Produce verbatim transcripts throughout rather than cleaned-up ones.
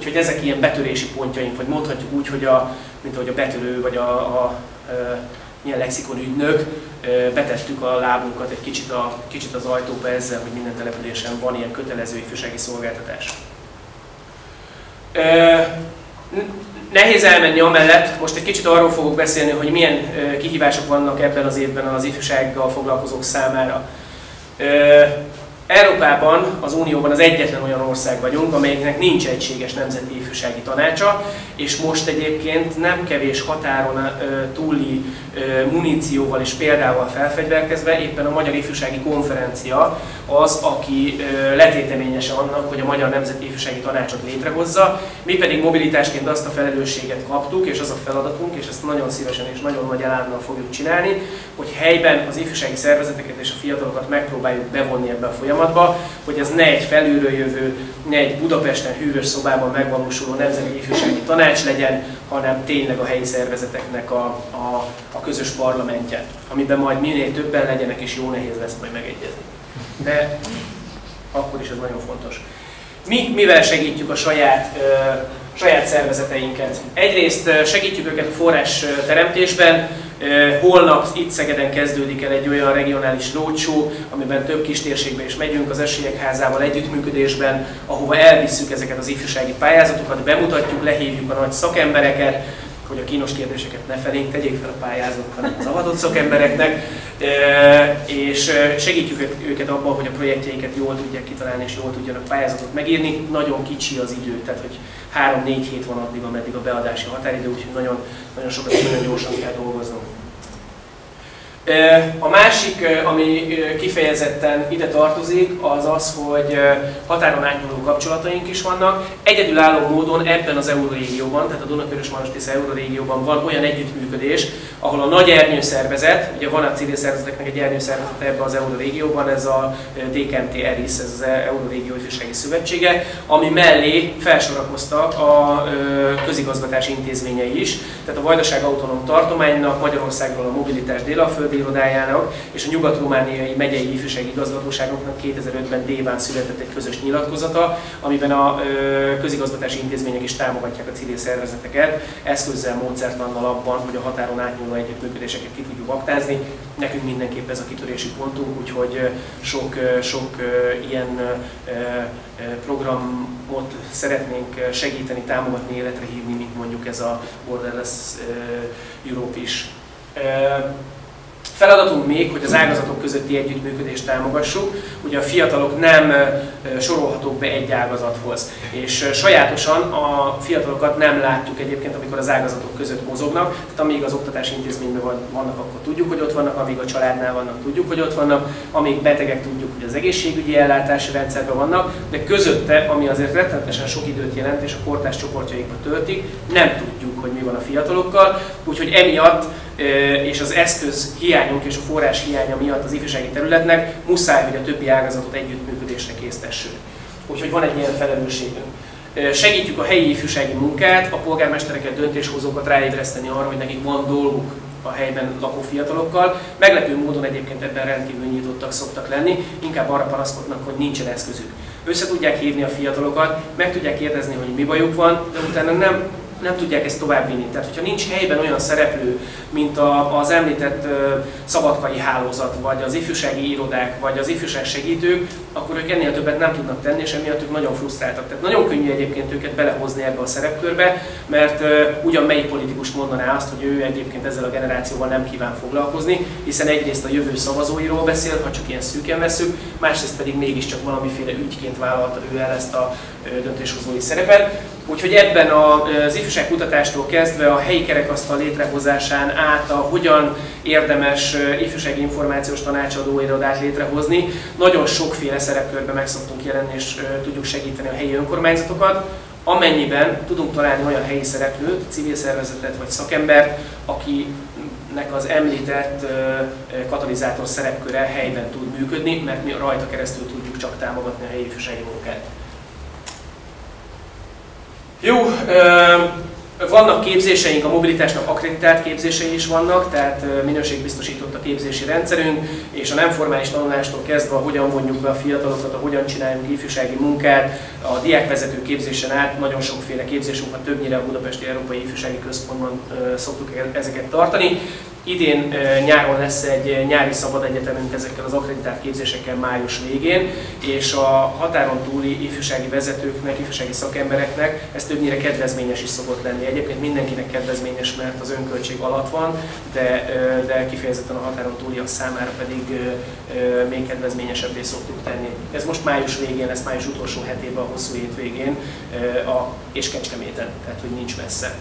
Úgyhogy ezek ilyen betörési pontjaink, vagy mondhatjuk úgy, hogy a, mint ahogy a betörő, vagy a, a, a milyen lexikonügynök, betettük a lábunkat egy kicsit, a, kicsit az ajtóba ezzel, hogy minden településen van ilyen kötelező ifjúsági szolgáltatás. Nehéz elmenni amellett, most egy kicsit arról fogok beszélni, hogy milyen kihívások vannak ebben az évben az ifjúsággal foglalkozók számára. Európában, az Unióban az egyetlen olyan ország vagyunk, amelyiknek nincs egységes nemzeti ifjúsági tanácsa, és most egyébként nem kevés határon túli munícióval és példával felfegyverkezve éppen a Magyar Ifjúsági Konferencia az, aki letéteményese annak, hogy a Magyar Nemzeti Ifjúsági Tanácsot létrehozza. Mi pedig mobilitásként azt a felelősséget kaptuk, és az a feladatunk, és ezt nagyon szívesen és nagyon nagy elánnal fogjuk csinálni, hogy helyben az ifjúsági szervezeteket és a fiatalokat megpróbáljuk bevonni ebbe a folyamatba, hogy ez ne egy felülről jövő, ne egy Budapesten hűvös szobában megvalósuló nemzeti ifjúsági tanács legyen, hanem tényleg a helyi szervezeteknek a, a, a közös parlamentje, amiben majd minél többen legyenek, és jó nehéz lesz majd megegyezni. De akkor is ez nagyon fontos. Mi mivel segítjük a saját, ö, saját szervezeteinket? Egyrészt segítjük őket a forrás teremtésben. Holnap itt Szegeden kezdődik el egy olyan regionális roadshow, amiben több kistérségbe is megyünk az Esélyek Házával együttműködésben, ahova elvisszük ezeket az ifjúsági pályázatokat, bemutatjuk, lehívjuk a nagy szakembereket, hogy a kínos kérdéseket ne felénk tegyék fel a pályázók, hanem az avatott szakembereknek, és segítjük őket abban, hogy a projektjeiket jól tudják kitalálni és jól tudjanak pályázatot megírni. Nagyon kicsi az idő, tehát hogy három-négy hét van addig, ameddig a beadási határidő, úgyhogy nagyon, nagyon sokat és nagyon gyorsan kell dolgoznunk. A másik, ami kifejezetten ide tartozik, az az, hogy határon átnyúló kapcsolataink is vannak. Egyedülálló módon ebben az Eurorégióban, tehát a Dunakörös-Marostisza Eurorégióban van olyan együttműködés, ahol a nagy ernyőszervezet, ugye van a civil szervezeteknek egy ernyőszervezete ebben az Eurorégióban, ez a dé ká em té ERISZ, ez az Eurorégió Ifjúsági Szövetsége, ami mellé felsorakoztak a közigazgatási intézményei is, tehát a Vajdaság Autonóm Tartománynak, Magyarországról a Mobilitás Délalföldi irodájának és a Nyugat-Romániai Megyei Ifjúsági Igazgatóságoknak kétezer-ötben Déván született egy közös nyilatkozata, amiben a ö, közigazgatási intézmények is támogatják a civil szervezeteket, eszközzel, módszertannal abban, hogy a határon átnyúló együttműködéseket ki tudjuk aktázni. Nekünk mindenképp ez a kitörési pontunk, úgyhogy sok, sok ilyen programot szeretnénk segíteni, támogatni, életre hívni, mint mondjuk ez a Borderless Europe is. Feladatunk még, hogy az ágazatok közötti együttműködést támogassuk. Ugye a fiatalok nem sorolhatók be egy ágazathoz, és sajátosan a fiatalokat nem látjuk egyébként, amikor az ágazatok között mozognak. Tehát amíg az oktatási intézményben vannak, akkor tudjuk, hogy ott vannak, amíg a családnál vannak, tudjuk, hogy ott vannak, amíg betegek, tudjuk, hogy az egészségügyi ellátási rendszerben vannak, de közötte, ami azért rettenetesen sok időt jelent, és a kortárs csoportjaikba töltik, nem tudjuk, hogy mi van a fiatalokkal, úgyhogy emiatt és az eszköz hiányunk és a forrás hiánya miatt az ifjúsági területnek muszáj, hogy a többi ágazatot együttműködésre késztessünk. Úgyhogy van egy ilyen felelősségünk. Segítjük a helyi ifjúsági munkát, a polgármestereket, döntéshozókat ráébreszteni arra, hogy nekik van dolguk a helyben lakó fiatalokkal. Meglepő módon egyébként ebben rendkívül nyitottak szoktak lenni, inkább arra panaszkodnak, hogy nincsen eszközük. Össze tudják hívni a fiatalokat, meg tudják kérdezni, hogy mi bajuk van, de utána nem nem tudják ezt továbbvinni. Tehát, hogyha nincs helyben olyan szereplő, mint a, az említett uh, szabadkai hálózat, vagy az ifjúsági irodák, vagy az ifjúság segítők, akkor ők ennél többet nem tudnak tenni, és emiatt ők nagyon frusztráltak. Tehát nagyon könnyű egyébként őket belehozni ebbe a szerepkörbe, mert uh, ugyan melyik politikus mondaná azt, hogy ő egyébként ezzel a generációval nem kíván foglalkozni, hiszen egyrészt a jövő szavazóiról beszél, ha csak ilyen szűken vesszük, másrészt pedig mégiscsak valamiféle ügyként vállalta ő el ezt a uh, döntéshozói szerepet. Úgyhogy ebben az ifjúságkutatástól kezdve a helyi kerekasztal létrehozásán át a hogyan érdemes ifjúsági információs tanácsadó irodát létrehozni, nagyon sokféle szerepkörben meg szoktunk jelenni és tudjuk segíteni a helyi önkormányzatokat, amennyiben tudunk találni olyan helyi szereplőt, civil szervezetet vagy szakembert, akinek az említett katalizátor szerepköre helyben tud működni, mert mi rajta keresztül tudjuk csak támogatni a helyi ifjúsági munkát. Jó, Vannak képzéseink, a mobilitásnak akkreditált képzései is vannak, tehát minőségbiztosított a képzési rendszerünk, és a nem formális tanulástól kezdve, hogyan vonjuk be a fiatalokat, a hogyan csináljunk ifjúsági munkát, a diákvezető képzésen át nagyon sokféle képzésünk van, többnyire a Budapesti Európai Ifjúsági Központban szoktuk ezeket tartani. Idén nyáron lesz egy nyári szabad egyetemünk ezekkel az akkreditált képzésekkel május végén, és a határon túli ifjúsági vezetőknek, ifjúsági szakembereknek ez többnyire kedvezményes is szokott lenni. Egyébként mindenkinek kedvezményes, mert az önköltség alatt van, de, de kifejezetten a határon túliak számára pedig még kedvezményesebbé szoktuk tenni. Ez most május végén lesz, május utolsó hetében, a hosszú hétvégén, és Kecskeméten, tehát hogy nincs messze.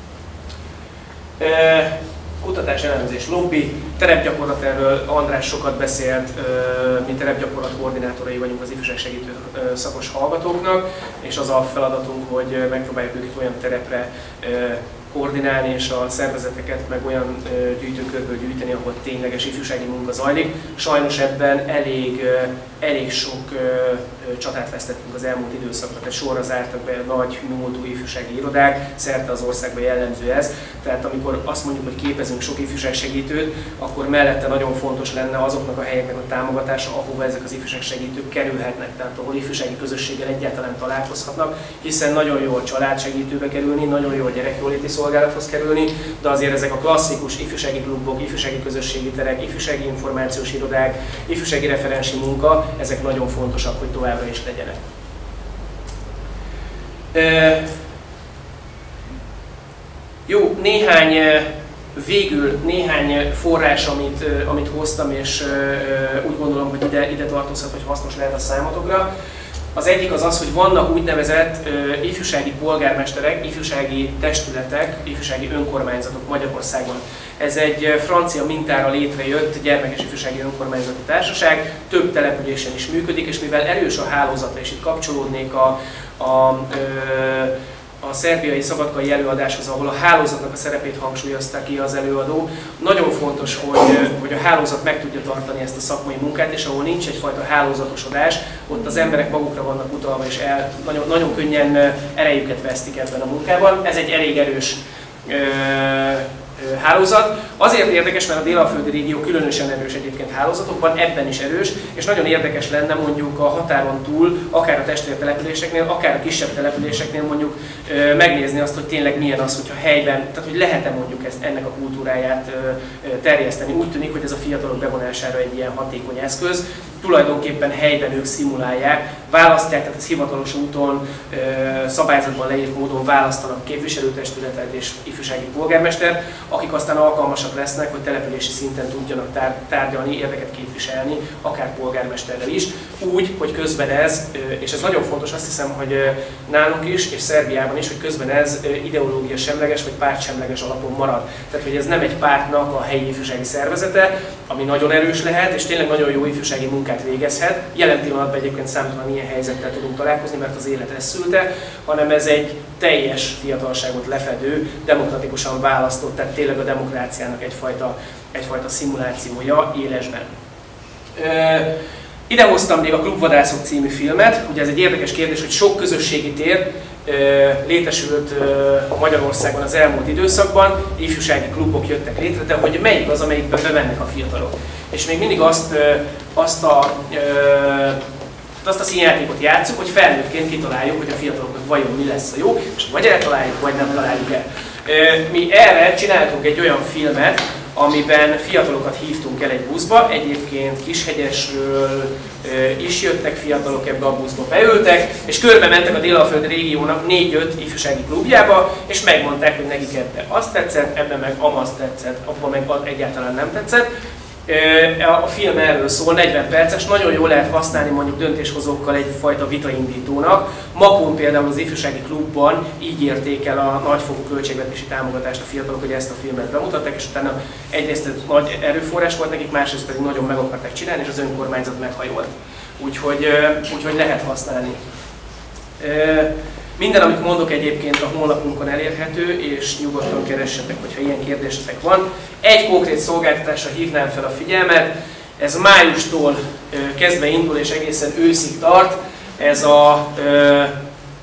Kutatás, elemzés, lobby, terepgyakorlat, erről András sokat beszélt, mi terepgyakorlat koordinátorai vagyunk az ifjúságsegítő szakos hallgatóknak, és az a feladatunk, hogy megpróbáljuk őket olyan terepre koordinálni, és a szervezeteket meg olyan gyűjtőkörből gyűjteni, ahol tényleges ifjúsági munka zajlik. Sajnos ebben elég, elég sok csatát vesztettünk az elmúlt időszakban, tehát sorra zártak be nagy múltú ifjúsági irodák, szerte az országban jellemző ez. Tehát amikor azt mondjuk, hogy képezünk sok ifjúságsegítőt, akkor mellette nagyon fontos lenne azoknak a helyeknek a támogatása, ahova ezek az ifjúságsegítők kerülhetnek, tehát ahol ifjúsági közösséggel egyáltalán találkozhatnak, hiszen nagyon jó a családsegítőbe kerülni, nagyon jó a gyerekjóléti szolgálathoz kerülni, de azért ezek a klasszikus ifjúsági klubok, ifjúsági közösségi terek, ifjúsági információs irodák, ifjúsági referensi munka, ezek nagyon fontosak, hogy továbbra is legyenek. E, jó, néhány, végül néhány forrás, amit, amit hoztam, és úgy gondolom, hogy ide, ide tartozhat, hogy hasznos lehet a számotokra. Az egyik az az, hogy vannak úgynevezett uh, ifjúsági polgármesterek, ifjúsági testületek, ifjúsági önkormányzatok Magyarországon. Ez egy uh, francia mintára létrejött gyermekes ifjúsági önkormányzati társaság, több településen is működik, és mivel erős a hálózata, és itt kapcsolódnék a, a uh, a szerbiai szabadkai előadáshoz, ahol a hálózatnak a szerepét hangsúlyozta ki az előadó. Nagyon fontos, hogy, hogy a hálózat meg tudja tartani ezt a szakmai munkát, és ahol nincs egyfajta hálózatosodás, ott az emberek magukra vannak utalva, és el, nagyon, nagyon könnyen erejüket vesztik ebben a munkában. Ez egy elég erős ö, hálózat. Azért érdekes, mert a dél-alföldi régió különösen erős egyébként hálózatokban, ebben is erős, és nagyon érdekes lenne mondjuk a határon túl, akár a testvértelepüléseknél, akár a kisebb településeknél mondjuk megnézni azt, hogy tényleg milyen az, hogyha helyben, tehát hogy lehet-e mondjuk ezt, ennek a kultúráját terjeszteni. Úgy tűnik, hogy ez a fiatalok bevonására egy ilyen hatékony eszköz. Tulajdonképpen helyben ők szimulálják, választják, tehát ez hivatalos úton, szabályzatban leírt módon választanak képviselőtestületet és ifjúsági polgármestert, akik aztán alkalmasak lesznek, hogy települési szinten tudjanak tár tárgyalni, érdeket képviselni, akár polgármesterrel is, úgy, hogy közben ez, és ez nagyon fontos, azt hiszem, hogy nálunk is, és Szerbiában is, hogy közben ez ideológia semleges, vagy pártsemleges alapon marad. Tehát, hogy ez nem egy pártnak a helyi ifjúsági szervezete, ami nagyon erős lehet, és tényleg nagyon jó ifjúsági munkát végezhet. Jelen pillanatban egyébként számtalan ilyen helyzettel tudunk találkozni, mert az élet ezt szülte, hanem ez egy teljes fiatalságot lefedő, demokratikusan választott, tehát tényleg a demokráciának egyfajta, egyfajta szimulációja élesben. Ide hoztam még a Klubvadászok című filmet. Ugye ez egy érdekes kérdés, hogy sok közösségi tér létesült Magyarországon az elmúlt időszakban, ifjúsági klubok jöttek létre, de hogy melyik az, amelyikben bemennek a fiatalok. És még mindig azt, azt a azt a színjátékot játszuk, hogy felnőttként kitaláljuk, hogy a fiataloknak vajon mi lesz a jó, és vagy eltaláljuk, vagy nem találjuk el. Mi erre csináltunk egy olyan filmet, amiben fiatalokat hívtunk el egy buszba, egyébként Kishegyesről is jöttek fiatalok ebbe a buszba, beültek, és körbe mentek a dél-alföldi régiónak négy-öt ifjúsági klubjába, és megmondták, hogy nekik ebben azt tetszett, ebben meg amazt tetszett, abban meg egyáltalán nem tetszett. A film erről szól, negyven perces, nagyon jól lehet használni mondjuk döntéshozókkal egyfajta vitaindítónak. Makón például az ifjúsági klubban így érték el a nagyfokú költségvetési támogatást a fiatalok, hogy ezt a filmet bemutatták, és utána egyrészt ez nagy erőforrás volt nekik, másrészt pedig nagyon meg akarták csinálni, és az önkormányzat meghajolt. Úgyhogy, úgyhogy lehet használni. Minden, amit mondok egyébként a honlapunkon elérhető, és nyugodtan keressetek, hogyha ilyen kérdésetek van. Egy konkrét szolgáltatásra hívnám fel a figyelmet, ez májustól kezdve indul és egészen őszig tart, ez a, a,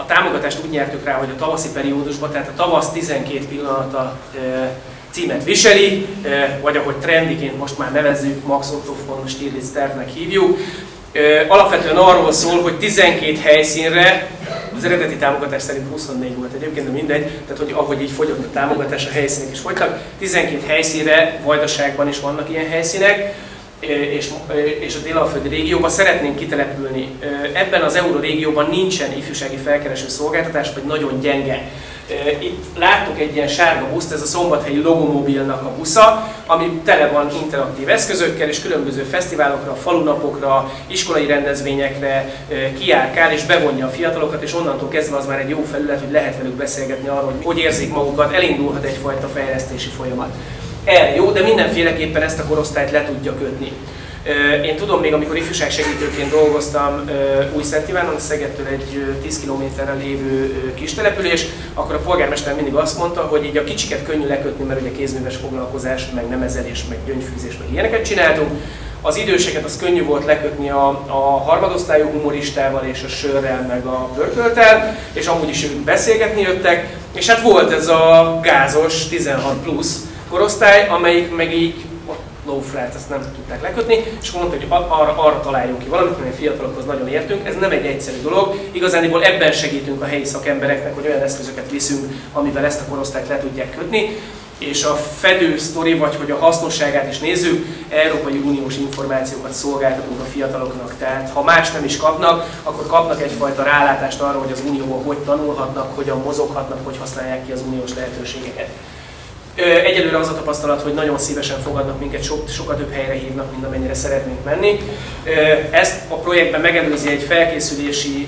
A támogatást úgy nyertük rá, hogy a tavaszi periódusban, tehát a tavasz tizenkét pillanata címet viseli, vagy ahogy trendiként most már nevezzük, Max Otto von Stieglitz tervnek hívjuk. Alapvetően arról szól, hogy tizenkét helyszínre, az eredeti támogatás szerint huszonnégy volt egyébként, de mindegy, tehát hogy ahogy így fogyott a támogatás, a helyszínek is fogytak. tizenkét helyszínre, Vajdaságban is vannak ilyen helyszínek, és, és a dél-alföldi régióban szeretnénk kitelepülni. Ebben az Eurorégióban nincsen ifjúsági felkereső szolgáltatás, vagy nagyon gyenge. Itt láttuk egy ilyen sárga buszt, ez a szombathelyi Logomobilnak a busza, ami tele van interaktív eszközökkel, és különböző fesztiválokra, falunapokra, iskolai rendezvényekre kijárkál, és bevonja a fiatalokat, és onnantól kezdve az már egy jó felület, hogy lehet velük beszélgetni arról, hogy hogy érzik magukat, elindulhat egyfajta fejlesztési folyamat. Erre jó, de mindenféleképpen ezt a korosztályt le tudja kötni. Én tudom még, amikor ifjúságsegítőként dolgoztam Újszent Ivánon, Szegedtől egy tíz kilométerre lévő kis település, akkor a polgármester mindig azt mondta, hogy így a kicsiket könnyű lekötni, mert ugye kézműves foglalkozás, meg nemezelés, meg gyöngyfűzés, meg ilyeneket csináltunk. Az időseket az könnyű volt lekötni a, a harmadosztályú humoristával és a sörrel, meg a pörkölttel, és amúgy is ők beszélgetni jöttek, és hát volt ez a gázos tizenhat plusz korosztály, amelyik meg így low flat, ezt nem tudták lekötni, és mondta, hogy arra, arra találjunk ki valamit, mert a fiatalokhoz nagyon értünk. Ez nem egy egyszerű dolog, igazániból ebben segítünk a helyi szakembereknek, hogy olyan eszközöket viszünk, amivel ezt a korosztályt le tudják kötni. És a fedő sztori, vagy hogy a hasznosságát is nézzük, Európai Uniós információkat szolgáltatunk a fiataloknak. Tehát ha más nem is kapnak, akkor kapnak egyfajta rálátást arra, hogy az Unióban hogy tanulhatnak, hogyan mozoghatnak, hogy használják ki az uniós lehetőségeket. Egyelőre az a tapasztalat, hogy nagyon szívesen fogadnak minket, so, sokkal több helyre hívnak, mint amennyire szeretnénk menni. Ezt a projektben megelőzi egy felkészülési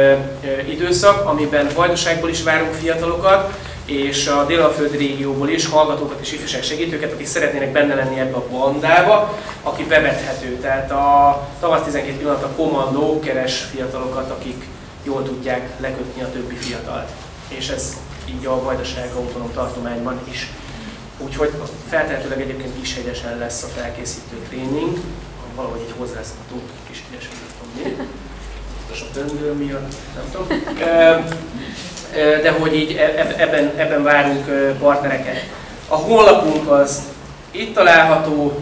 időszak, amiben Vajdaságból is várunk fiatalokat, és a dél-alföldi régióból is hallgatókat és ifjúságsegítőket, akik szeretnének benne lenni ebbe a bandába, aki bevethető. Tehát a tavasz tizenkét pillanat a kommandó keres fiatalokat, akik jól tudják lekötni a többi fiatalt. És ez így a Vajdaság autonóm tartományban is. Úgyhogy feltehetőleg egyébként Kishegyesen lesz a felkészítő tréning, valahogy így hozzászoktunk Kishegyesen, nem tudom mi, most a döngő miatt, nem tudom. De hogy így ebben, ebben várunk partnereket. A honlapunk az itt található,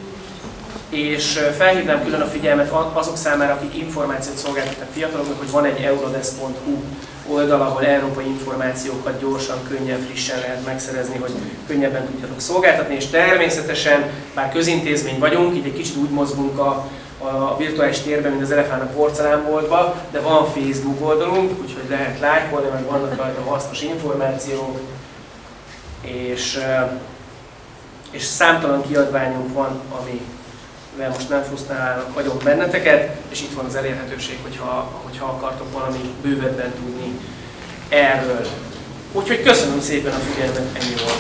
és felhívnám külön a figyelmet azok számára, akik információt szolgáltatnak fiataloknak, hogy van egy eurodesk pont hu oldal, ahol európai információkat gyorsan, könnyen, frissen lehet megszerezni, hogy könnyebben tudjatok szolgáltatni, és természetesen, bár közintézmény vagyunk, így egy kicsit úgy mozgunk a, a virtuális térben, mint az elefánt a porcelánboltban, de van Facebook oldalunk, úgyhogy lehet lájkolni, meg vannak rajta hasznos információk, és, és számtalan kiadványunk van, ami mivel most nem frusztrálnak vagyok benneteket, és itt van az elérhetőség, hogyha, hogyha akartok valami bővebben tudni erről. Úgyhogy köszönöm szépen a figyelmet, ennyi volt.